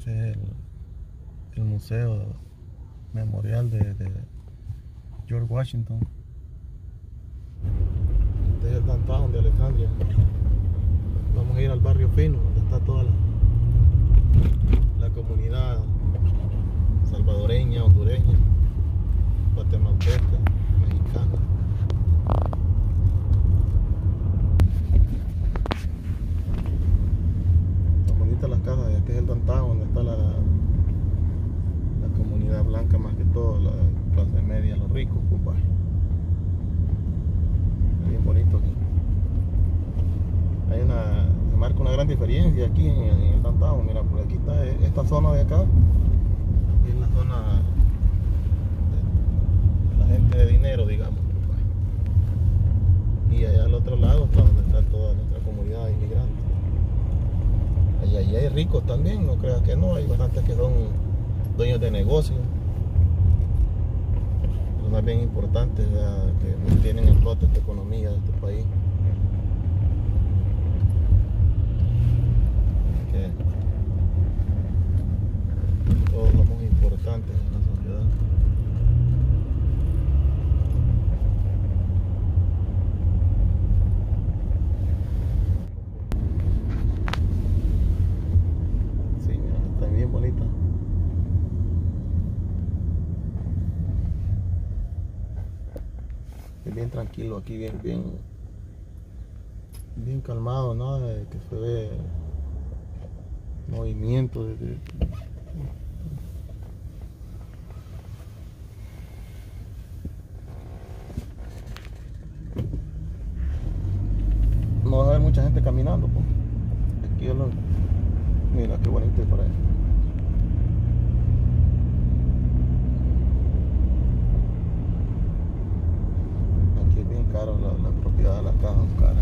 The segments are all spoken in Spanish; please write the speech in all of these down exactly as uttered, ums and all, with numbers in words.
Ese es el, el museo memorial de, de George Washington. Este es el downtown de Alexandria. Vamos a ir al barrio fino, donde está toda la, la comunidad salvadoreña, hondureña, guatemalteca, mexicana. Están bonitas las casas. Este es el downtown, donde está la, la comunidad blanca, más que todo, la clase media, los ricos, compadre. Es bien bonito aquí. Hay una, se marca una gran diferencia aquí en, en el downtown. Mira, por aquí está esta zona de acá, y es la zona de, de la gente de dinero, digamos. Y allá al otro lado está donde está toda nuestra comunidad inmigrante. Allá, allá hay ricos también, no creas que no, hay bastantes que son dueños de negocios, personas bien importantes, ¿verdad?, que mantienen en flote esta economía de este país. Que todos somos importantes en la sociedad. Sí, mira, está bien bonita. Es bien tranquilo aquí, bien, bien, bien calmado, nada de que se ve movimiento de, de, no va a haber mucha gente caminando, pues. Aquí lo, mira qué bonito es por ahí. Aquí es bien caro la, la propiedad de las casas, caras.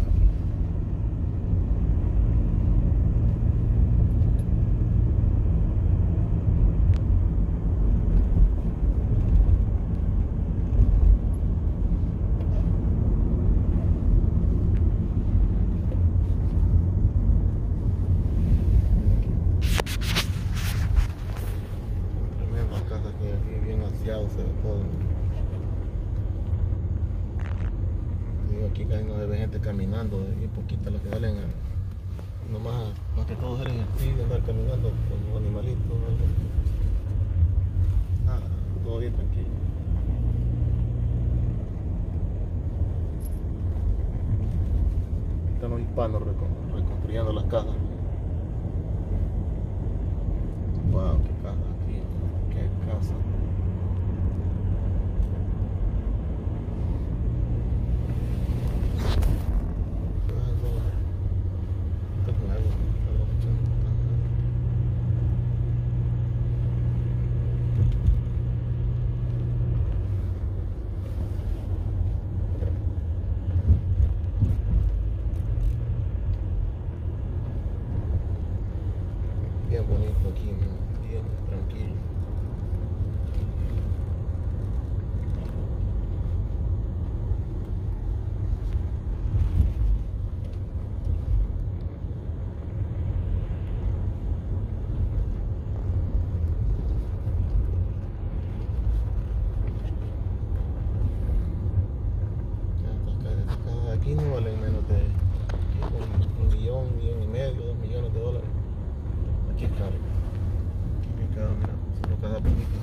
Se ve todo. Digo, aquí casi no se ve gente caminando, y poquitas las que salen a, nomás, más que todo salen aquí de andar caminando con los animalitos, algo. Nada, todo bien tranquilo. Están los hispanos reconstruyendo las casas. Wow, qué casa aquí, qué casa. Bien bonito aquí, bien tranquilo. Aquí no valen menos de un, un millón, un millón y medio, dos millones de dólares. Aquí es caro. Aquí es bien caro, mira, solo cada poquito.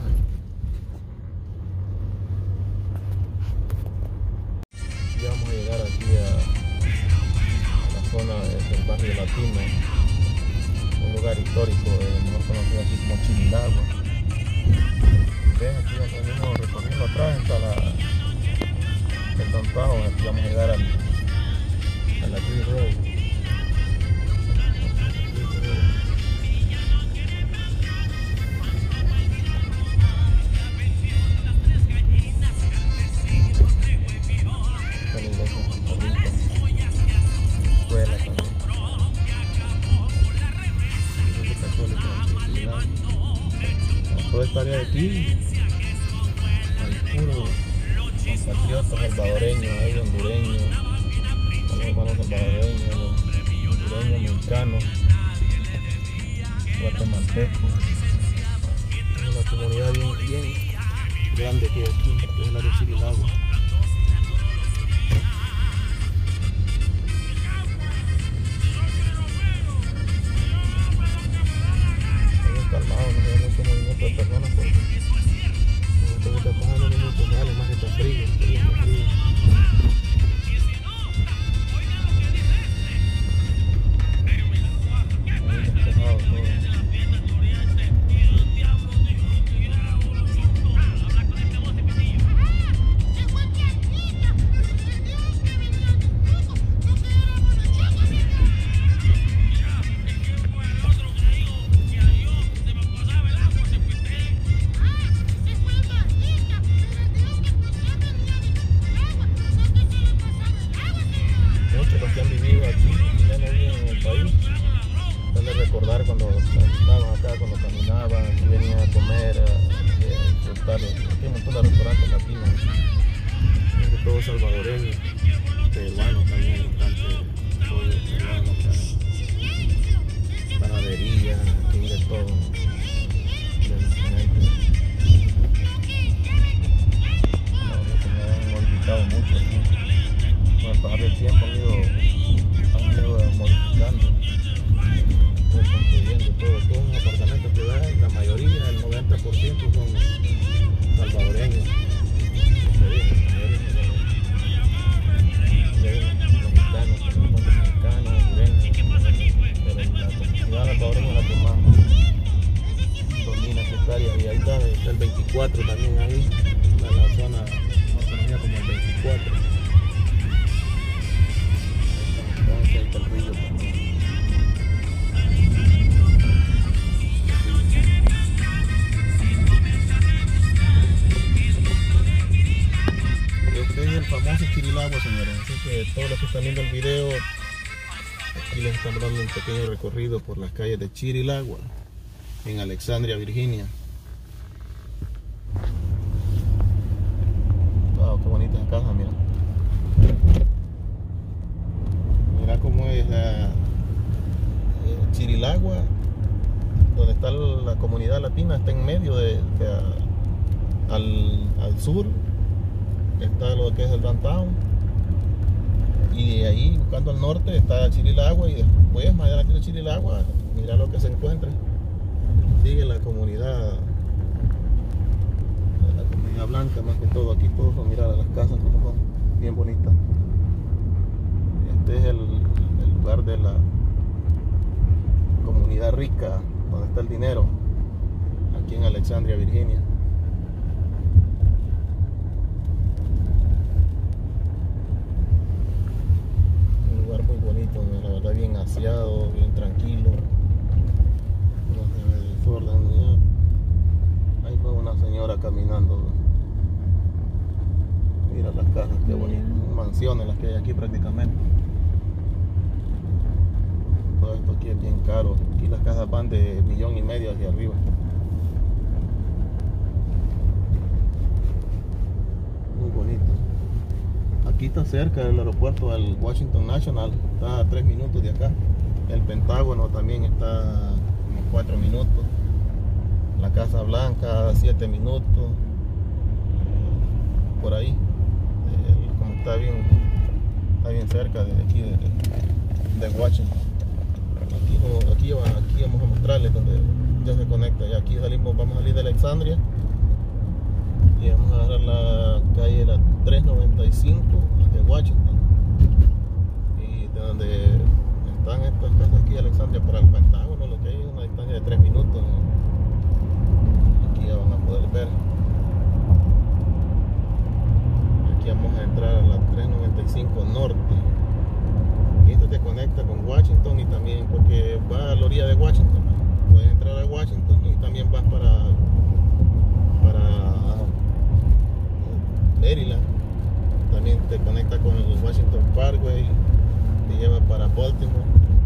Ya vamos a llegar aquí a, a la zona del barrio latino, un lugar histórico, eh, mejor conocido aquí como Chirilagua. Ven, aquí donde venimos recorriendo atrás está la, el downtown. Aquí vamos a llegar al, a la Green Road. Toda esta área de aquí hay puros compatriotas salvadoreños, hay hondureños, hay hermanos salvadoreños, hondureños, mexicanos. guatemaltecos. Es una comunidad bien, bien grande que hay aquí, que es la de Chirilagua. Calmado, no hay mucho movimiento de personas porque como te cogen los minutos reales, más que está frío, está bien frío. Muy despejado todo. Los que han vivido aquí, ya no viven en el país, van a recordar cuando estaban acá, cuando caminaban, aquí venían a comer, a, a disfrutar. Aquí hay un montón de restaurantes latinos, de todos salvadoreños, peruanos también, bastante pollo peruano, panadería, aquí de todo, de diferente. No, me han modificado mucho aquí. Con el pasar del tiempo han ido, han ido modificando, reconstruyendo todo. Todos los apartamentos que ven, la mayoría, el noventa por ciento son salvadoreños. Mexicanos, mexicanos, hondureños, pero la comunidad salvadoreña es la que más domina esta área. Y ahí está, está el veinticuatro también ahí, la, la zona más conocida como el veinticuatro. El río también. Este es el famoso Chirilagua, señores. Así que todos los que están viendo el video, aquí les estamos dando un pequeño recorrido por las calles de Chirilagua, en Alexandria, Virginia. Wow, qué bonita esa casa, mira. Mira cómo es la, eh, Chirilagua, donde está la comunidad latina, está en medio de, de a, al, al sur está lo que es el downtown, y ahí buscando al norte está Chirilagua, y después más adelante de Chirilagua mira lo que se encuentra, sigue la comunidad la comunidad blanca más que todo. Aquí todos son, mirar a las casas como son bien bonitas. Este es el, el lugar de la comunidad rica, donde está el dinero, aquí en Alexandria, Virginia. Un lugar muy bonito, la verdad, bien aseado, bien tranquilo, no se ve desorden. Ahí fue una señora caminando. Mira las casas, qué bonitas, mansiones las que hay aquí prácticamente. Todo esto aquí es bien caro. Aquí las casas van de millón y medio hacia arriba. Muy bonito. Aquí está cerca del aeropuerto del Washington National, está a tres minutos de acá. El Pentágono también está como cuatro minutos. La Casa Blanca, siete minutos. Por ahí. Eh, como está bien, está bien cerca de aquí de, de Washington. Aquí, aquí, aquí vamos a mostrarles donde ya se conecta. Y aquí salimos, vamos a salir de Alexandria y vamos a agarrar la calle la tres noventa y cinco de Washington, y de donde están estas casas aquí de Alexandria para el Pentágono, lo que hay es una distancia de tres minutos. Aquí ya van a poder ver. Aquí vamos a entrar a la tres noventa y cinco norte. Esto te conecta con Washington y también, porque va a la orilla de Washington, puedes entrar a Washington y también vas para para Maryland. También te conecta con el Washington Parkway, te lleva para Baltimore.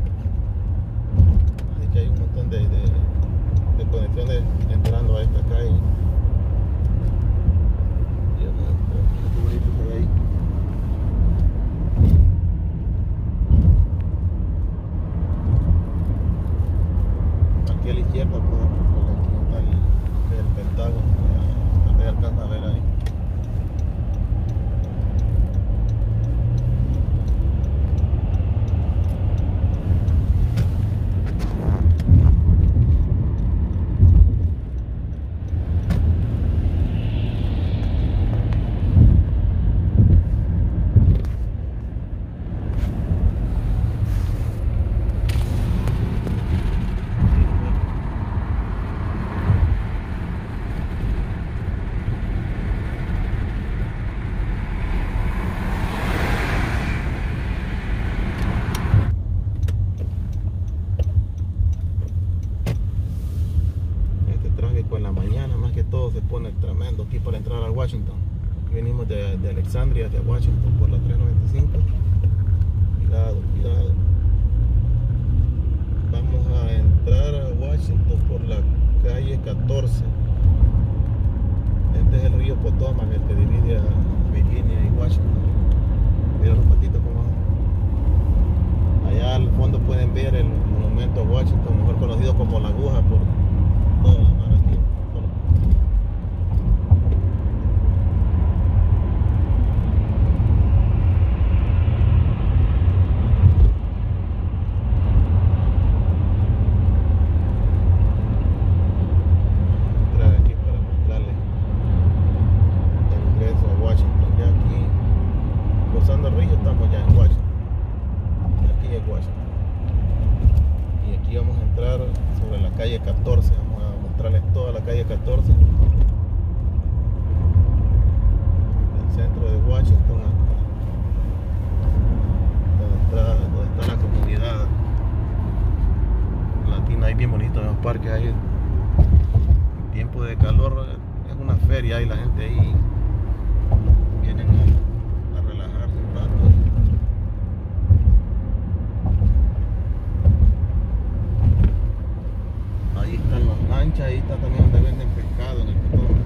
Así que hay un montón de, de, de conexiones entrando a esta calle. Qué bonito se ve ahí. Aquí a la Alexandria de Washington por la tres noventa y cinco. Cuidado, cuidado. Vamos a entrar a Washington por la calle catorce. Este es el río Potomac, el que divide a Virginia y Washington. Mira los patitos como allá al fondo pueden ver el monumento a Washington, mejor conocido como la aguja por toda la mar aquí. Cruzando el río estamos ya en Washington. Aquí es Washington. Y aquí vamos a entrar sobre la calle catorce. Vamos a mostrarles toda la calle catorce. El centro de Washington. Donde está, donde está la comunidad latina. Ahí bien bonito en los parques. Ahí en tiempo de calor es una feria y la gente ahí vienen a ahí están las lanchas, ahí está también donde venden pescado en el Potomac.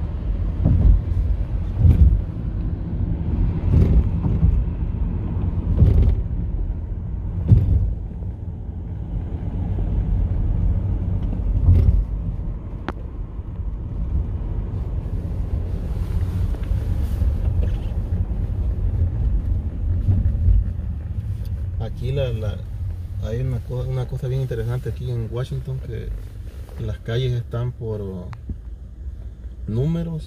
Aquí la, la, hay una cosa, una cosa bien interesante aquí en Washington, que las calles están por números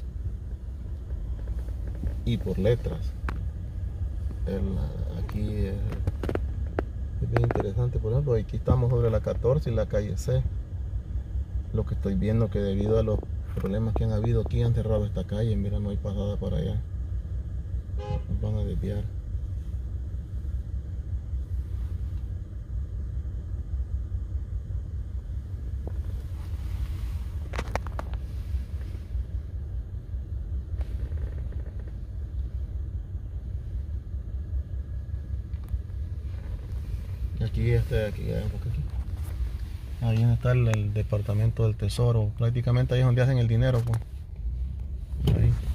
y por letras. El, aquí es, es bien interesante. Por ejemplo, aquí estamos sobre la catorce y la calle C. Lo que estoy viendo que debido a los problemas que han habido aquí han cerrado esta calle. Mira, no hay pasada para allá. Nos van a desviar. Aquí este, aquí, aquí. Ahí donde está el, el departamento del tesoro. Prácticamente ahí es donde hacen el dinero, pues. Ahí.